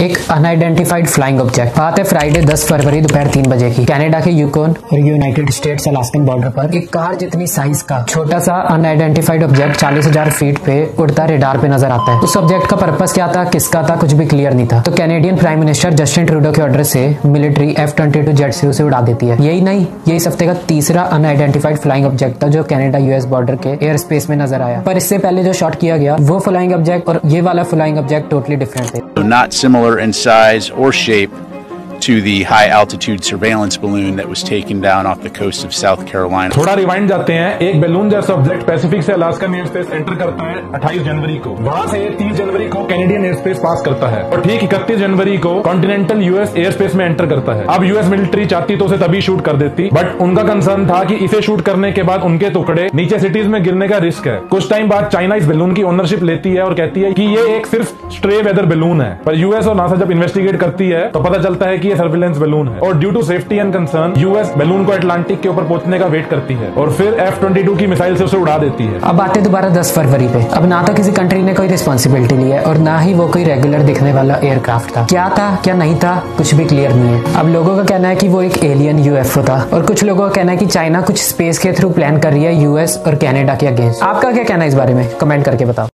एक unidentified flying object. बात है फ्राइडे 10 फरवरी दोपहर 3 बजे की। कनाडा के यूकोन और यूनाइटेड स्टेट्स अलास्कन बॉर्डर पर एक कार जितनी साइज का छोटा सा अनआइडेंटिफाइड ऑब्जेक्ट 40,000 फीट पे उड़ता रेडार पे नजर आता है। उस ऑब्जेक्ट का पर्पस क्या था, किसका था, कुछ भी क्लियर नहीं था। तो Canadian prime minister Justin Trudeau के ऑर्डर से मिलिट्री F-22 जेट से उसे उड़ा देती है। यही नहीं, ये इस हफ्ते का तीसरा अनआइडेंटिफाइड फ्लाइंग ऑब्जेक्ट था जो कनाडा यूएस बॉर्डर के एयर स्पेस में नजर आया। पर इससे पहले जो शॉट किया गया वो फ्लाइंग ऑब्जेक्ट और ये वाला फ्लाइंग ऑब्जेक्ट टोटली डिफरेंट थे। Not similar in size or shape to the high altitude surveillance balloon that was taken down off the coast of South Carolina. थोड़ा रिवाइंड जाते हैं। एक बैलून जैसा ऑब्जेक्ट पैसिफिक से अलास्कन एयर स्पेस एंटर करता है 28 जनवरी को। वहां से 30 जनवरी को कैनेडियन एयर स्पेस पास करता है और ठीक 31 जनवरी को कॉन्टिनेंटल यूएस एयर स्पेस में एंटर करता है। अब यूएस मिलिट्री चाहती तो उसे तभी शूट कर देती, बट उनका कंसर्न था कि इसे शूट करने के बाद उनके टुकड़े नीचे सिटीज में गिरने का रिस्क है। कुछ टाइम बाद चाइना इस बैलून की ओनरशिप लेती है और कहती है कि ये एक सिर्फ स्ट्रे वेदर बैलून है। पर यूएस और नासा जब इन्वेस्टिगेट करती है तो पता चलता है कि ये सर्विलेंस बैलून है और due to safety and concern US balloon को अटलांटिक के ऊपर पहुंचने का वेट करती है और फिर F-22 की मिसाइल से उसे उड़ा देती है। अब आते दोबारा 10 फरवरी पे। अब ना तो किसी कंट्री ने कोई रिस्पॉन्सिबिलिटी ली है और ना ही वो कोई रेगुलर दिखने वाला एयरक्राफ्ट था। क्या था क्या नहीं था कुछ भी क्लियर नहीं है। अब लोगों का कहना है कि वो एक एलियन UFO था और कुछ लोगों का कहना है कि चाइना कुछ स्पेस के थ्रू प्लान कर रही है यूएस और कनाडा के अगेंस्ट। आपका क्या कहना है इस बारे में, कमेंट करके बताओ।